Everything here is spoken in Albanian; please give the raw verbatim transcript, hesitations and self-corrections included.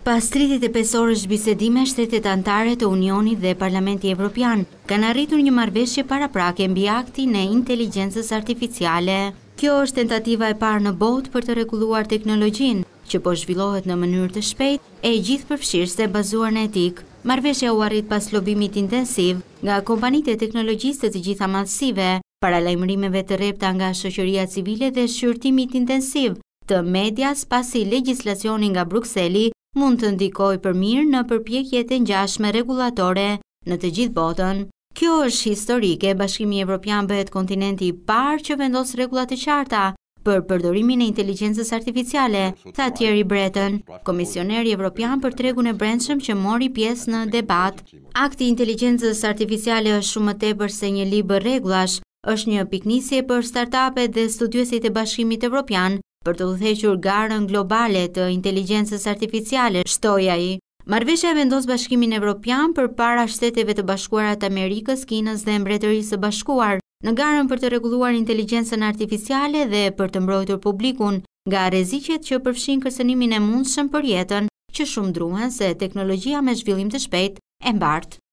Pas tridhjetë e pesë orësh bisedime, shtetet anëtare të Unionit dhe Parlamenti Evropian kanë arritur një marrëveshje paraprake mbi aktin e inteligjencës artificiale. Kjo është tentativa e parë në botë për të rregulluar teknologjinë, që po zhvillohet në mënyrë të shpejtë e gjithëpërfshirëse bazuar në etikë. Marrëveshja u arrit pas lobimit intensiv nga kompanitë e teknologjisë të të gjitha madhësive, paralajmërimeve të rrepta nga shoqëria civile dhe shqyrtimit intensiv të medias, pasi legjislacioni nga Brukseli mund të ndikojë për mirë në përpjekjet e ngjashme rregullatore në të gjithë botën. Kjo është historike. Bashkimi Evropian bëhet kontinenti i parë që vendos rregulla të qarta për përdorimin e inteligjencës artificiale, tha Thierry Breton, komisioneri evropian për tregun e brendshëm që mori pjesë në debat. Akti i inteligjencës artificiale është shumë më tepër se një libër rregullash, është një piknisje për startupet dhe studiuesit e Bashkimit Evropian për të udhëhequr garën globale të inteligjencës artificiale, shtoi ai. Marrëveshja vendos Bashkimin Evropian përpara Shteteve të Bashkuara të Amerikës, Kinës dhe Mbretërisë së Bashkuar në garën për të rregulluar inteligjencën artificiale dhe për të mbrojtur publikun nga rreziqet që përfshin kërcënimin e mundshëm për jetën, që shumë druhen se teknologjia me zhvillim të shpejtë e mbartë.